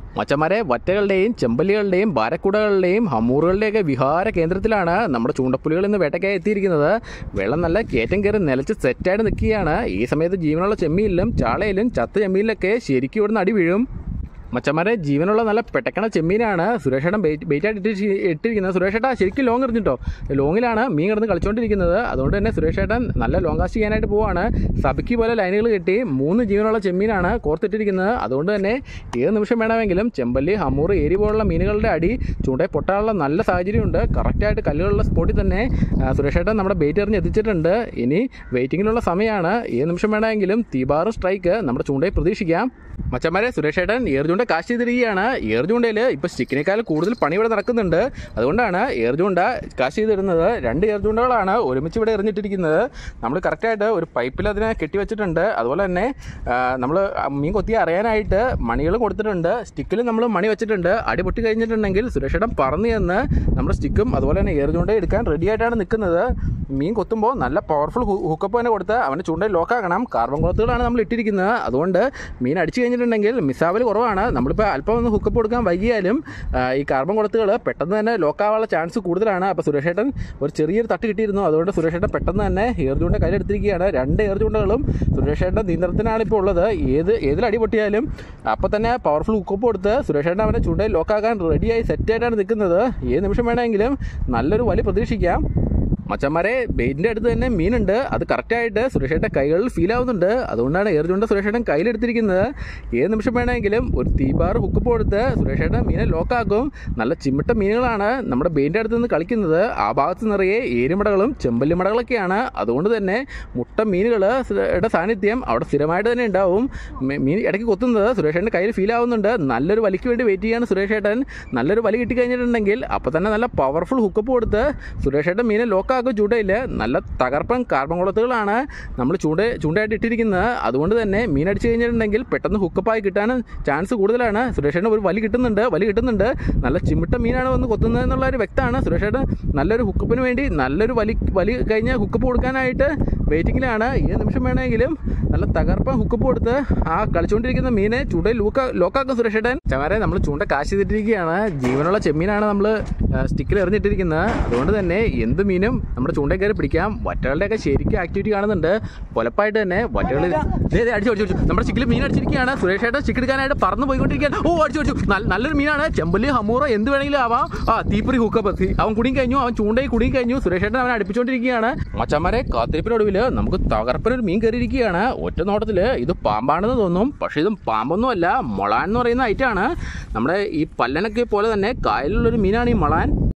മച്ചന്മാരെ, വറ്റകളുടെയും ചെമ്പല്ലികളുടെയും ബാരക്കുടകളുടെയും ഹമൂറുകളുടെയൊക്കെ വിഹാര കേന്ദ്രത്തിലാണ് നമ്മുടെ ചൂണ്ടപ്പുലികൾ ഇന്ന് വേട്ടയ്ക്കായി എത്തിയിരിക്കുന്നത്. വെള്ളം നല്ല കയറ്റം കയറി നിലച്ച് സെറ്റായിട്ട് നിൽക്കുകയാണ്. ഈ സമയത്ത് ജീവനുള്ള ചെമ്മീനിലും ചാളയിലും ചത്ത ചെമ്മീനിലൊക്കെ ശരിക്കും ഇവിടുന്ന് അടി വീഴും. മച്ചന്മാരെ, ജീവനുള്ള നല്ല പെട്ടക്കണ ചെമ്മീനാണ് സുരേഷേട്ടൻ ബെയിറ്റായിട്ട് ഇട്ടിരിക്കുന്നത്. സുരേഷേട്ടാ ശരിക്കും ലോങ് എറിഞ്ഞിട്ടോ, ലോങ്ങിലാണ് മീൻ കിടന്ന് കളിച്ചുകൊണ്ടിരിക്കുന്നത്. അതുകൊണ്ട് തന്നെ സുരേഷേട്ടൻ നല്ല ലോങ് കാസ്റ്റ് ചെയ്യാനായിട്ട് പോവാണ്. സബിക്ക് പോലെ ലൈനുകൾ കെട്ടി 3 ജീവനുള്ള ചെമ്മീനാണ് കോർത്തിട്ടിരിക്കുന്നത്. അതുകൊണ്ട് തന്നെ ഏത് നിമിഷം വേണമെങ്കിലും ചെമ്പല്ലി, ഹമൂർ, ഏരി പോലുള്ള മീനുകളുടെ അടി ചൂണ്ടയിൽ പൊട്ടാനുള്ള നല്ല സാഹചര്യമുണ്ട്. കറക്റ്റായിട്ട് കല്ലുകളുള്ള സ്പോട്ടിൽ തന്നെ സുരേഷേട്ടൻ നമ്മുടെ ബെയിറ്റ് എറിഞ്ഞ് എത്തിച്ചിട്ടുണ്ട്. ഇനി വെയിറ്റിങ്ങിനുള്ള സമയമാണ്. ഏത് നിമിഷം വേണമെങ്കിലും തീബാറ് സ്ട്രൈക്ക് നമ്മുടെ ചൂണ്ടയിൽ പ്രതീക്ഷിക്കാം. മച്ചന്മാരെ, സുരേഷേട്ടൻ ഏർചൂണ്ട കാശ് ചെയ്തിരിക്കുകയാണ്. ഏർചൂണ്ടയിൽ ഇപ്പോൾ സ്റ്റിക്കിനേക്കാൾ കൂടുതൽ പണി ഇവിടെ നടക്കുന്നുണ്ട്. അതുകൊണ്ടാണ് ഏർചൂണ്ട കാശ് ചെയ്തിരുന്നത്. 2 ഏർചൂണ്ടകളാണ് ഒരുമിച്ച് ഇവിടെ എറിഞ്ഞിട്ടിരിക്കുന്നത്. നമ്മൾ കറക്റ്റായിട്ട് ഒരു പൈപ്പിൽ അതിനെ കെട്ടിവെച്ചിട്ടുണ്ട്. അതുപോലെ തന്നെ നമ്മൾ മീൻ കൊത്തി അറിയാനായിട്ട് മണികൾ കൊടുത്തിട്ടുണ്ട്. സ്റ്റിക്കിൽ നമ്മൾ മണി വെച്ചിട്ടുണ്ട്. അടി പൊട്ടി കഴിഞ്ഞിട്ടുണ്ടെങ്കിൽ സുരേഷേട്ടൻ പറന്ന് ചെന്ന് നമ്മുടെ സ്റ്റിക്കും അതുപോലെ തന്നെ ഏർചൂണ്ട എടുക്കാൻ റെഡി ആയിട്ടാണ് നിൽക്കുന്നത്. മീൻ കൊത്തുമ്പോൾ നല്ല പവർഫുൾ ഹുക്കപ്പ് തന്നെ കൊടുത്ത് അവൻ്റെ ചൂണ്ടയിൽ ലോക്കാക്കണം. കാർബൺ കുളത്തുകളാണ് നമ്മൾ ഇട്ടിരിക്കുന്നത്. അതുകൊണ്ട് മീൻ അടിച്ചു കഴിഞ്ഞിട്ടുണ്ടെങ്കിൽ മിസ്സാവൽ കുറവാണ്. നമ്മളിപ്പോൾ അല്പം ഒന്ന് ഹുക്കപ്പ് കൊടുക്കാൻ വൈകിയാലും ഈ കാർബൺ കുളത്തുകൾ പെട്ടെന്ന് തന്നെ ലോക്കാവാനുള്ള ചാൻസ് കൂടുതലാണ്. അപ്പോൾ സുരേഷേട്ടൻ ഒരു ചെറിയൊരു തട്ട് കിട്ടിയിരുന്നു. അതുകൊണ്ട് സുരേഷേട്ടൻ പെട്ടെന്ന് തന്നെ ഏർചൂണ്ട കയ്യിലെടുത്തിരിക്കുകയാണ്. 2 ഏർചൂണ്ടകളും സുരേഷേട്ടൻ്റെ നിയന്ത്രണത്തിനാണ് ഇപ്പോൾ ഉള്ളത്. ഏതിലടി പൊട്ടിയാലും അപ്പോൾ തന്നെ പവർഫുൾ ഹുക്കപ്പ് കൊടുത്ത് സുരേഷേട്ടൻ അവൻ്റെ ചൂണ്ടയിൽ ലോക്കാക്കാൻ റെഡിയായി സെറ്റായിട്ടാണ് നിൽക്കുന്നത്. ഏത് നിമിഷം വേണമെങ്കിലും നല്ലൊരു വലി പ്രതീക്ഷിക്കാം. മച്ചന്മാരെ, ബെയിറ്റിൻ്റെ അടുത്ത് തന്നെ മീനുണ്ട്. അത് കറക്റ്റായിട്ട് സുരേഷേട്ടൻ കൈകളിൽ ഫീൽ ആവുന്നുണ്ട്. അതുകൊണ്ടാണ് ഏർചൂണ്ട സുരേഷേട്ടൻ കയ്യിലെടുത്തിരിക്കുന്നത്. ഏത് നിമിഷം വേണമെങ്കിലും ഒരു തീബാർ ഹുക്കപ്പ് കൊടുത്ത് സുരേഷേട്ടൻ മീനെ ലോക്കാക്കും. നല്ല ചിമ്മിട്ട മീനുകളാണ് നമ്മുടെ ബെയിറ്റിൻ്റെ അടുത്ത് നിന്ന് കളിക്കുന്നത്. ആ ഭാഗത്ത് നിറയെ ഏരിമടകളും ചെമ്പല്ലിമടകളൊക്കെയാണ്. അതുകൊണ്ട് തന്നെ മുട്ട മീനുകളുടെ സാന്നിധ്യം അവിടെ സ്ഥിരമായിട്ട് തന്നെ ഉണ്ടാവും. മീൻ ഇടയ്ക്ക് കൊത്തുന്നത് സുരേഷേട്ടൻ്റെ കയ്യിൽ ഫീൽ ആവുന്നുണ്ട്. നല്ലൊരു വലിക്ക് വേണ്ടി വെയിറ്റ് ചെയ്യാണ് സുരേഷേട്ടൻ. നല്ലൊരു വലി കിട്ടിക്കഴിഞ്ഞിട്ടുണ്ടെങ്കിൽ അപ്പോൾ തന്നെ നല്ല പവർഫുൾ ഹുക്കപ്പ് കൊടുത്ത് സുരേഷേട്ടൻ മീനെ ലോക്കാക്കും. ചൂണ്ടയിൽ നല്ല തകർപ്പൻ കാർബൺ കുളത്തുകളാണ് നമ്മൾ ചൂണ്ടയായിട്ട് ഇട്ടിരിക്കുന്നത്. അതുകൊണ്ട് തന്നെ മീൻ അടിച്ചു കഴിഞ്ഞിട്ടുണ്ടെങ്കിൽ പെട്ടെന്ന് ഹുക്കപ്പായി കിട്ടാൻ ചാൻസ് കൂടുതലാണ്. സുരേഷേട്ടൻ ഒരു വലി കിട്ടുന്നുണ്ട്. നല്ല ചിമ്മിട്ട മീനാണ് വന്ന് കൊത്തുന്നത് എന്നുള്ളൊരു വ്യക്തമാണ്. സുരേഷേട്ടൻ നല്ലൊരു ഹുക്കപ്പിന് വേണ്ടി നല്ലൊരു വലി കഴിഞ്ഞ് ഹുക്കപ്പ് കൊടുക്കാനായിട്ട് വെയിറ്റിങ്ങിലാണ്. ഏത് നിമിഷം വേണമെങ്കിലും നല്ല തകർപ്പൻ ഹുക്കപ്പ് കൊടുത്ത് ആ കളിച്ചുകൊണ്ടിരിക്കുന്ന മീനെ ചൂണ്ടയിൽ ലോക്കാക്കും സുരേഷേട്ടൻ. ചമാരെ, നമ്മൾ ചൂണ്ട കാശ് ചെയ്തിട്ടിരിക്കുകയാണ്. ജീവനുള്ള ചെമ്മീനാണ് നമ്മൾ സ്റ്റിക്കിൽ എറിഞ്ഞിട്ടിരിക്കുന്നത്. അതുകൊണ്ട് തന്നെ എന്ത് മീനും നമ്മുടെ ചൂണ്ടയിൽ കയറി പിടിക്കാം. വറ്റകളുടെയൊക്കെ ശരിക്കും ആക്ടിവിറ്റി കാണുന്നുണ്ട്. പൊലപ്പായിട്ട് തന്നെ വറ്റകൾ അടിച്ചു നമ്മുടെ സ്റ്റിക്കിൽ മീൻ അടിച്ചിരിക്കുകയാണ്. സുരേഷേട്ടൻ സ്റ്റിക്ക് എടുക്കാനായിട്ട് പറന്ന് പോയിക്കൊണ്ടിരിക്കുകയാണ്. അടിച്ചു നല്ലൊരു മീനാണ്. ചെമ്പല്ലി, ഹമൂറ എന്ത് വേണമെങ്കിലും ആവാം. തീപ്പൊരി ഹുക്കപ്പ് അവൻ കുടുങ്ങി കഴിഞ്ഞു. അവൻ ചൂണ്ടയിൽ കുടുങ്ങി കഴിഞ്ഞു. സുരേഷേട്ടൻ അവനെ അടുപ്പിച്ചുകൊണ്ടിരിക്കുകയാണ്. മച്ചന്മാരെ, കാത്തിരിപ്പിനൊടുവിൽ നമുക്ക് തകർപ്പനൊരു മീൻ കയറിയിരിക്കുകയാണ്. ഒറ്റ നോട്ടത്തിൽ ഇത് പാമ്പാണെന്ന് തോന്നും. പക്ഷേ ഇത് പാമ്പൊന്നും അല്ല, മൊളാൻ എന്ന് പറയുന്ന ഐറ്റമാണ്. നമ്മുടെ ഈ പല്ലനൊക്കെ പോലെ തന്നെ കായലിലുള്ളൊരു മീനാണ് ഈ മൊളാൻ.